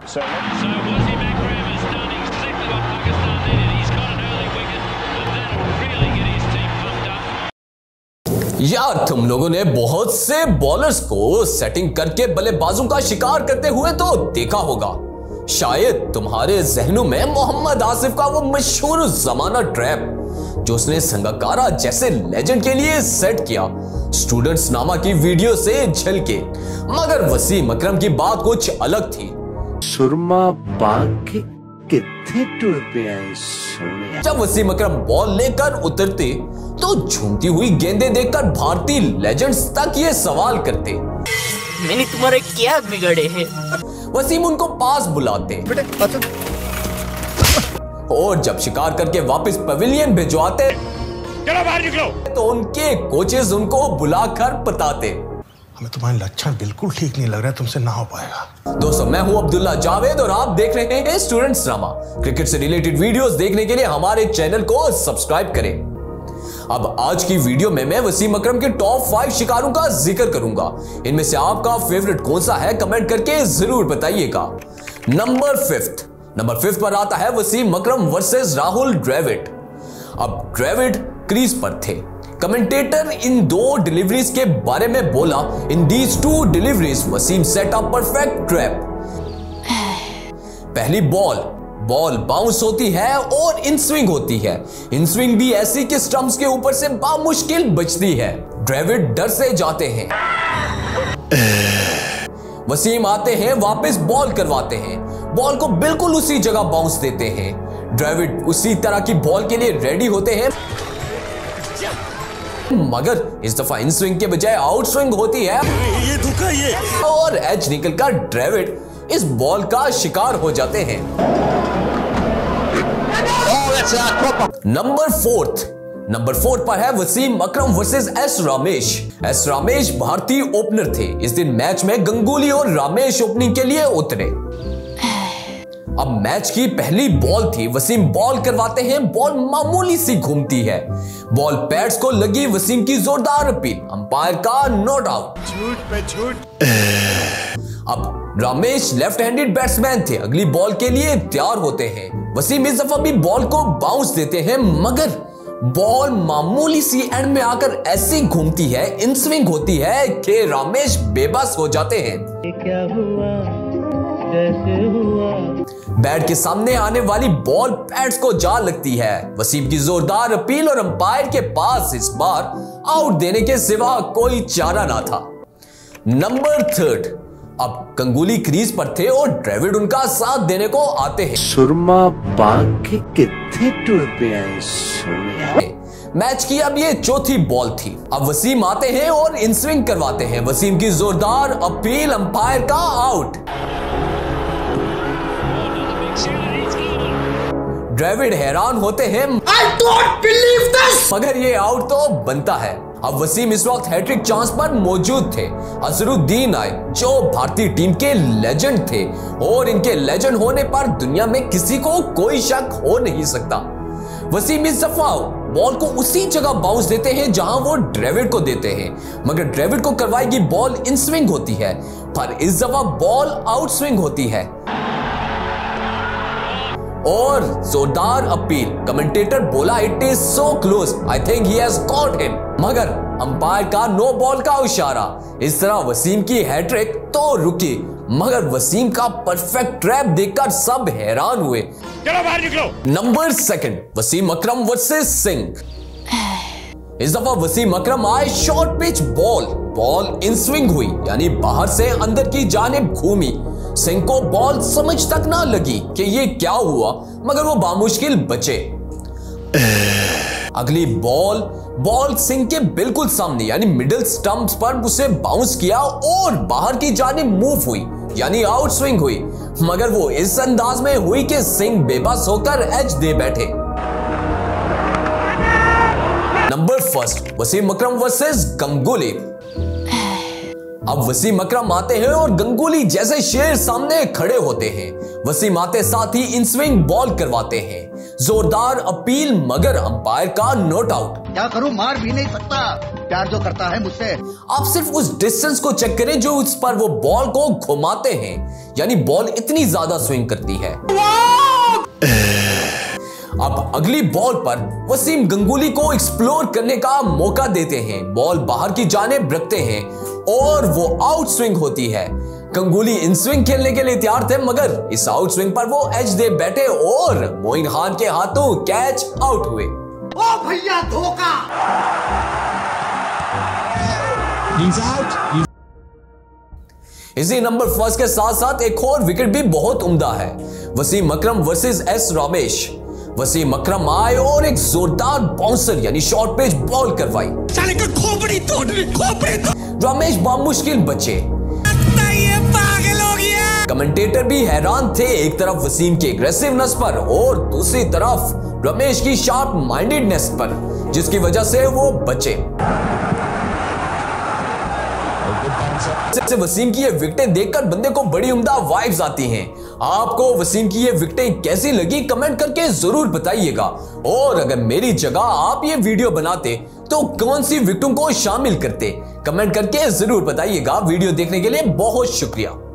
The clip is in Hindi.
So Wasim Akram has done exactly what Pakistan needed. He's got an early wicket, and that'll really get his team pumped up. यार तुम लोगों ने बहुत से बॉलर्स को सेटिंग करके बल्लेबाजों का शिकार करते हुए तो देखा होगा। शायद तुम्हारे जहनों में मोहम्मद आसिफ का वो मशहूर जमाना ट्रैप जो उसने संगकारा जैसे लेजेंड के लिए सेट किया स्टूडेंट्स नामा की वीडियो से झलके, मगर वसीम अकरम की बात कुछ अलग थी। सुरमा बाग के कितने टुर पे आए सोनिया। जब वसीम अकरम बॉल लेकर उतरते तो झूमती हुई गेंदें देखकर भारतीय लेजेंड्स तक ये सवाल करते, मैंने तुम्हारे क्या बिगड़े हैं? वसीम उनको पास बुलाते और जब शिकार करके वापस पवेलियन भिजवाते चलो बाहर निकलो, तो उनके कोचेस उनको बुलाकर बताते, हमें तुम्हारे लक्षण बिल्कुल ठीक नहीं लग रहा है, तुमसे ना हो पाएगा। दोस्तों मैं हूं अब्दुल्ला जावेद और आप देख रहे हैं स्टूडेंट्स ड्रामा। क्रिकेट से रिलेटेड वीडियोस देखने के लिए हमारे चैनल को सब्सक्राइब करें। अब आज की वीडियो में मैं वसीम अकरम के टॉप 5 शिकारों का जिक्र करूंगा। इनमें से आपका फेवरेट कौन सा है कमेंट करके जरूर बताइएगा। नंबर 5 पर आता है वसीम अकरम वर्सेस राहुल द्रविड़। अब द्रविड़ क्रीज पर थे। कमेंटेटर इन 2 डिलीवरीज के बारे में बोला, in these 2 deliveries Wasim set up perfect trap. पहली बॉल बाउंस होती है और इन स्विंग होती है। इन स्विंग भी ऐसी कि स्टंप्स के ऊपर से बामुश्किल बचती है। द्रविड़ डर से जाते हैं। वसीम आते हैं, वापस बॉल करवाते हैं, बॉल को बिल्कुल उसी जगह बाउंस देते हैं। द्रविड़ उसी तरह की बॉल के लिए रेडी होते हैं, मगर इस दफा इन स्विंग के बजाय आउट स्विंग होती है ये धोखा ये और एज निकलकर द्रविड़ इस बॉल का शिकार हो जाते हैं। नंबर 4 पर है वसीम अकरम वर्सेस एस रामेश भारतीय ओपनर थे। इस दिन मैच में गंगुली और रामेश ओपनिंग के लिए उतरे। अब मैच की पहली बॉल थी, वसीम बॉल करवाते हैं, बॉल मामूली सी घूमती है, बॉल पैड्स को लगी, वसीम की जोरदार अपील, अंपायर का नॉट आउट। झूठ पे झूठ। अब रामेश लेफ्ट हैंडेड बैट्समैन थे, अगली बॉल के लिए तैयार होते हैं। वसीम इस दफा भी बॉल को बाउंस देते हैं, मगर बॉल मामूली सी एंड में आकर ऐसी घूमती है, इन स्विंग होती है कि रामेश बेबस हो जाते हैं। क्या हुआ? कैसे हुआ? बैट के सामने आने वाली बॉल पैड्स को जा लगती है। वसीम की जोरदार अपील और अंपायर के पास इस बार आउट देने के सिवा कोई चारा ना था। नंबर 3 अब गंगुली क्रीज पर थे और द्रविड़ उनका साथ देने को आते हैं। सुरमा बाग के कितने टुर पे आए सोनिया। मैच की अब ये चौथी बॉल थी। अब वसीम आते हैं और इन स्विंग करवाते हैं, वसीम की जोरदार अपील, अंपायर का आउट। द्रविड़ हैरान होते हैं, I don't believe this! मगर ये आउट तो बनता है। अब वसीम इस वक्त हैट्रिक चांस पर मौजूद थे। अजहरुद्दीन आए जो भारतीय टीम के लेजेंड थे और इनके लेजेंड होने पर दुनिया में किसी को कोई शक हो नहीं सकता। वसीम इस दफा बॉल को उसी जगह बाउंस देते हैं जहां वो द्रविड़ को देते हैं, मगर द्रविड़ को करवाएगी बॉल इन स्विंग होती है, पर इस दफा बॉल आउट स्विंग होती है और जोरदार अपील। कमेंटेटर बोला, it is so close, I think he has got him, मगर अंपायर का नो बॉल का इशारा। इस तरह वसीम की हैट्रिक तो रुकी, मगर वसीम का परफेक्ट ट्रैप देखकर सब हैरान हुए। चलो बाहर निकलो। Number 2 Wasim Akram versus Singh. इस दफा वसीम अकरम आए, short pitch ball in swing हुई, यानी बाहर से अंदर की जानिब घूमी। सिंह को बॉल समझ तक ना लगी कि ये क्या हुआ, मगर वो बामुश्किल बचे। अगली बॉल सिंह के बिल्कुल सामने यानी मिडिल स्टंप्स पर उसे बाउंस किया और बाहर की जानिब मूव हुई, यानी आउट स्विंग हुई, मगर वो इस अंदाज में हुई कि सिंह बेबस होकर एज दे बैठे। Number 1 Wasim Akram versus Ganguly. अब वसीम अकरम आते हैं और गंगुली जैसे शेर सामने खड़े होते हैं। वसीम आते साथ ही इन स्विंग बॉल करवाते हैं। जोरदार अपील मगर अंपायर का नॉट आउट। क्या करूं, मार भी नहीं सकता, प्यार जो करता है मुझसे। आप सिर्फ उस डिस्टेंस को चेक करें जो उस पर वो बॉल को घुमाते हैं, यानी बॉल इतनी ज्यादा स्विंग करती है। अब अगली बॉल पर वसीम गंगुली को एक्सप्लोर करने का मौका देते हैं। बॉल बाहर की जानिब रखते हैं और वो आउट स्विंग होती है। गंगुली इन स्विंग खेलने के लिए तैयार थे, मगर इस आउट स्विंग पर वो एज दे बैठे और मोइन खान के हाथों कैच आउट हुए। ओ भैया धोखा। इसी नंबर फर्स्ट के साथ साथ एक और विकेट भी बहुत उम्दा है। Wasim Akram versus S Ramesh. वसीम अकरम आए और एक जोरदार बाउंसर यानी शॉर्ट पिच बॉल करवाई। खोपड़ी तोड़। रमेश बामुश्किल बचे। पागल हो गया। कमेंटेटर भी हैरान थे, एक तरफ वसीम की एग्रेसिवनेस पर और दूसरी तरफ रमेश की शार्प माइंडेडनेस पर, जिसकी वजह से वो बचे। वसीम की ये विकेटें देखकर बंदे को बड़ी उम्दा वाइब्स आती हैं। आपको वसीम की ये विकेटें कैसी लगी कमेंट करके जरूर बताइएगा। और अगर मेरी जगह आप ये वीडियो बनाते तो कौन सी विकेटों को शामिल करते, कमेंट करके जरूर बताइएगा। वीडियो देखने के लिए बहुत शुक्रिया।